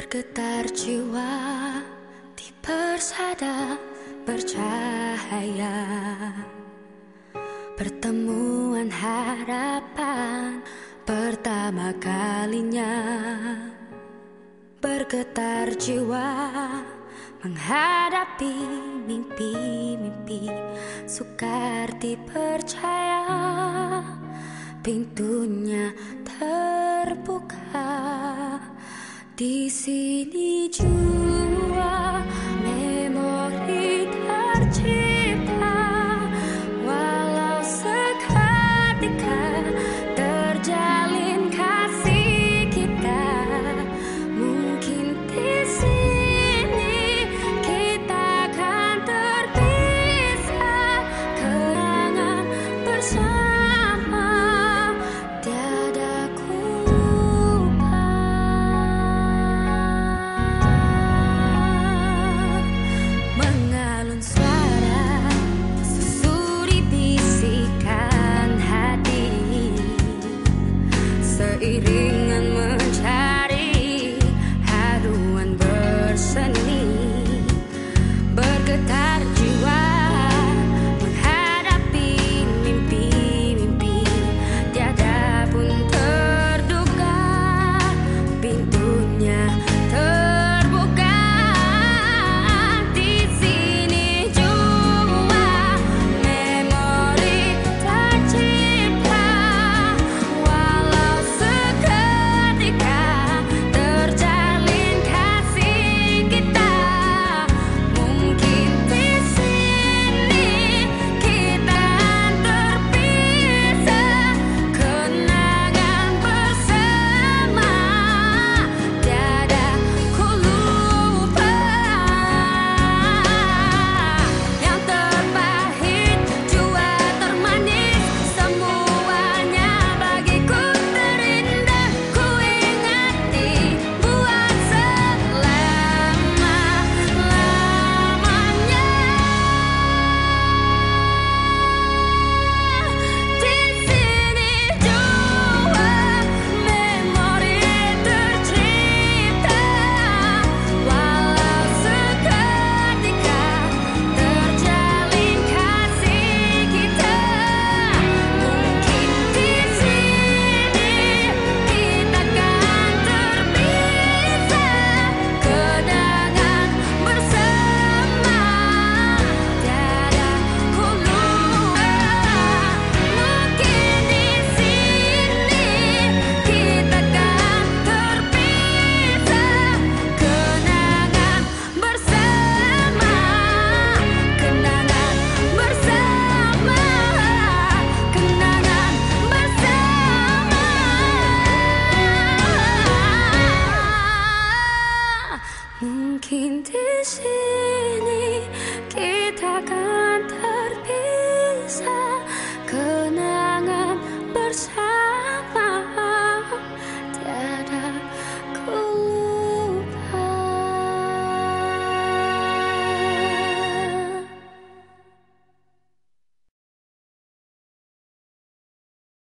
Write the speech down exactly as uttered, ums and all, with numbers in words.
Bergetar jiwa di persada bercahaya, pertemuan harapan pertama kalinya. Bergetar jiwa menghadapi mimpi-mimpi, sukar dipercaya pintunya terbuka. Di sini jua memori tercipta, walau seketika terjalin kasih kita. Mungkin di sini kita akan terpisah, kenangan bersama tiada ku lupa. Mengalun suara susuri bisikan hati, seiringan mencari haruan berseni. Bergetar jiwa menghadapi mimpi-mimpi, tiada pun terduga pintunya terbuka. Di sini jua memori tercipta, walau seketika terjalin kasih kita. Mungkin di sini kita terpisah, kenangan bersama tiada ku lupa. Yang terpahit jua termanis, semuanya bagiku terindah. Ku ingati buat selama-lamanya. Di sini jua memori tercipta, walau seketika terjalin kasih kita. Mungkin di sini kita akan terpisah, kenangan bersama tiada ku lupa. Mungkin di sini kita akan terpisah, kenangan bersama, kenangan bersama, kenangan bersama. Mungkin di sini kita akan